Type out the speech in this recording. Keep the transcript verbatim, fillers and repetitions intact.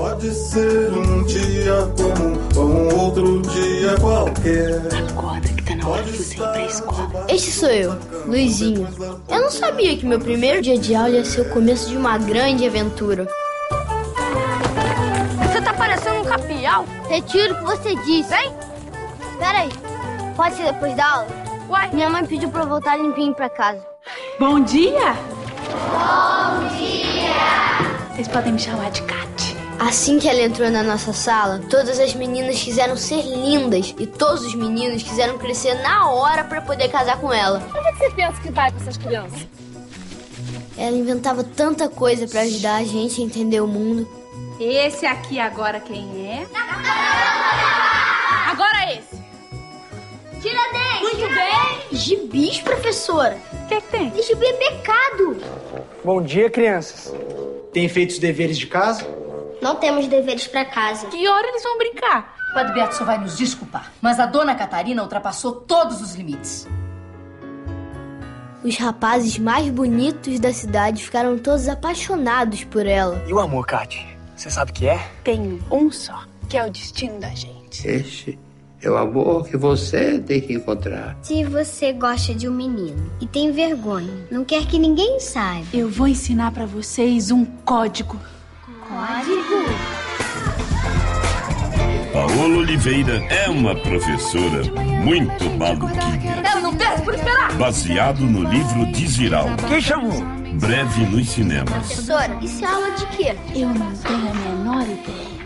Pode ser um dia comum ou um outro dia qualquer. Acorda que tá na hora de você ir pra escola. Este sou eu, Luizinho. Eu não sabia que meu primeiro dia de aula ia ser o começo de uma grande aventura. Você tá parecendo um capial. Retiro o que você disse. Vem. Peraí, pode ser depois da aula? Uai. Minha mãe pediu pra eu voltar limpinho pra casa. Bom dia! Bom dia! Vocês podem me chamar de Kat. Assim que ela entrou na nossa sala, todas as meninas quiseram ser lindas e todos os meninos quiseram crescer na hora pra poder casar com ela. Onde é que você pensa que vai com essas crianças? Ela inventava tanta coisa pra ajudar a gente a entender o mundo. Esse aqui agora quem é? Agora esse. Tiradentes! Muito bem! Gibis, professora! O que é que tem? Gibi é pecado! Bom dia, crianças. Tem feito os deveres de casa? Não temos deveres pra casa. Que hora eles vão brincar? O Padre Beto só vai nos desculpar, mas a Dona Catarina ultrapassou todos os limites. Os rapazes mais bonitos da cidade ficaram todos apaixonados por ela. E o amor, Kati? Você sabe o que é? Tem um só, que é o destino da gente. Este é o amor que você tem que encontrar. Se você gosta de um menino e tem vergonha, não quer que ninguém saiba. Eu vou ensinar pra vocês um código. Código? Paola Oliveira é uma professora muito maluquinha. Ela não perde por esperar. Baseado no livro de Ziral. Quem chamou? Breve nos cinemas. Professora, isso é aula de quê? Eu não tenho a menor ideia.